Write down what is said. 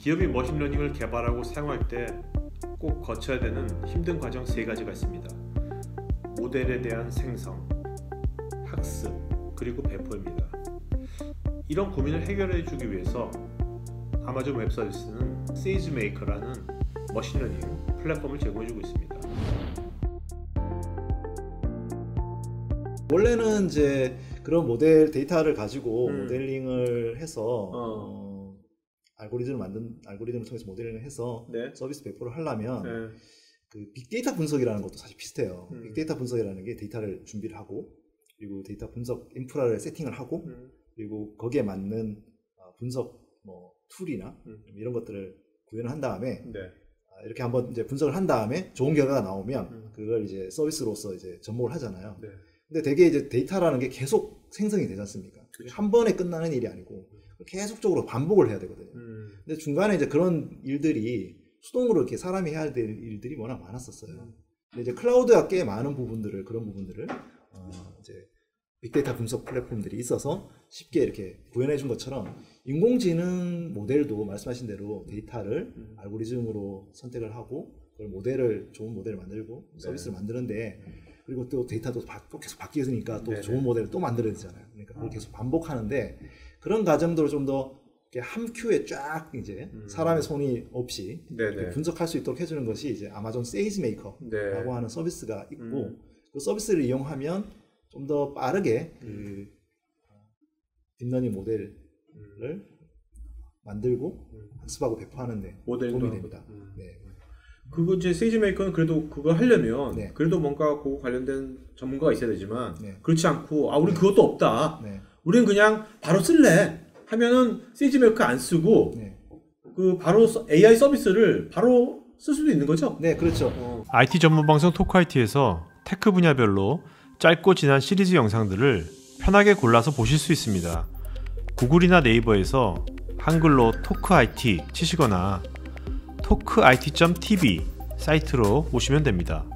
기업이 머신러닝을 개발하고 사용할 때 꼭 거쳐야 되는 힘든 과정 3가지가 있습니다. 모델에 대한 생성, 학습, 그리고 배포입니다. 이런 고민을 해결해 주기 위해서 아마존 웹 서비스는 세이지메이커라는 머신러닝 플랫폼을 제공해 주고 있습니다. 원래는 이제 그런 모델 데이터를 가지고 모델링을 해서 알고리즘을 통해서 모델링을 해서 네. 서비스 배포를 하려면 네. 그 빅데이터 분석이라는 것도 사실 비슷해요. 빅데이터 분석이라는 게 데이터를 준비를 하고 그리고 데이터 분석 인프라를 세팅을 하고 그리고 거기에 맞는 분석 툴이나 이런 것들을 구현을 한 다음에 네. 이렇게 한번 이제 분석을 한 다음에 좋은 결과가 나오면 그걸 이제 서비스로서 이제 접목을 하잖아요. 네. 근데 되게 이제 데이터라는 게 계속 생성이 되지 않습니까? 그렇죠. 한 번에 끝나는 일이 아니고 계속적으로 반복을 해야 되거든요. 근데 중간에 이제 그런 일들이 수동으로 이렇게 사람이 해야 될 일들이 워낙 많았었어요. 근데 이제 클라우드가 꽤 많은 부분들을 그런 부분들을 이제 빅데이터 분석 플랫폼들이 있어서 쉽게 이렇게 구현해 준 것처럼 인공지능 모델도 말씀하신 대로 데이터를 알고리즘으로 선택을 하고 그걸 모델을 좋은 모델을 만들고 서비스를 만드는데 그리고 또 데이터도 계속 바뀌니까 또 좋은 모델을 또 만들어야 되잖아요. 그러니까 그걸 계속 반복하는데 그런 과정들을 좀 더 한 큐에 쫙 이제 사람의 손이 없이 분석할 수 있도록 해주는 것이 이제 아마존 세이지메이커라고 하는 서비스가 있고 그 서비스를 이용하면 좀 더 빠르게 그 딥러닝 모델을 만들고 학습하고 배포하는데 도움이 됩니다. 네. 그거 이제 세이지메이커는 그래도 그거 하려면 네. 그래도 뭔가 그거 관련된 전문가가 있어야 되지만 네. 그렇지 않고 우리 그것도 없다. 네. 우리는 그냥 바로 쓸래 하면은 세이지메이커 안 쓰고 네. 그 바로 AI 서비스를 바로 쓸 수도 있는 거죠? 네, 그렇죠. IT 전문 방송 토크IT에서 테크 분야별로 짧고 진한 시리즈 영상들을 편하게 골라서 보실 수 있습니다. 구글이나 네이버에서 한글로 토크IT 치시거나 토크IT.tv 사이트로 오시면 됩니다.